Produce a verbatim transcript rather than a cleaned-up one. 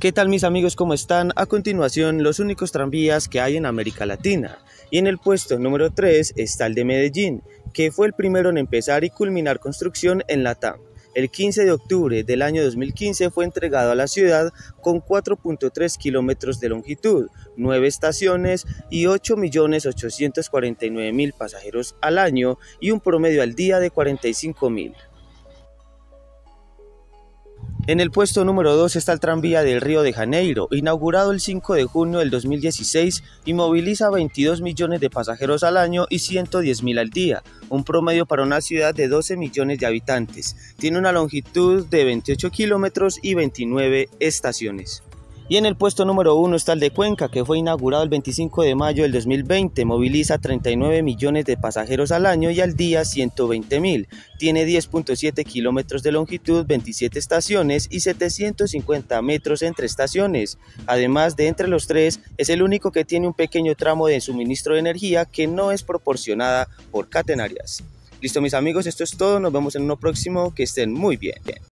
¿Qué tal mis amigos? ¿Cómo están? A continuación, los únicos tranvías que hay en América Latina. Y en el puesto número tres está el de Medellín, que fue el primero en empezar y culminar construcción en Latam. El quince de octubre del año dos mil quince fue entregado a la ciudad con cuatro punto tres kilómetros de longitud, nueve estaciones y ocho millones ochocientos cuarenta y nueve mil pasajeros al año y un promedio al día de cuarenta y cinco mil. En el puesto número dos está el tranvía del Río de Janeiro, inaugurado el cinco de junio del dos mil dieciséis y moviliza veintidós millones de pasajeros al año y ciento diez mil al día, un promedio para una ciudad de doce millones de habitantes. Tiene una longitud de veintiocho kilómetros y veintinueve estaciones. Y en el puesto número uno está el de Cuenca, que fue inaugurado el veinticinco de mayo del dos mil veinte, moviliza treinta y nueve millones de pasajeros al año y al día ciento veinte mil. Tiene diez punto siete kilómetros de longitud, veintisiete estaciones y setecientos cincuenta metros entre estaciones. Además de entre los tres, es el único que tiene un pequeño tramo de suministro de energía que no es proporcionada por catenarias. Listo mis amigos, esto es todo, nos vemos en uno próximo, que estén muy bien.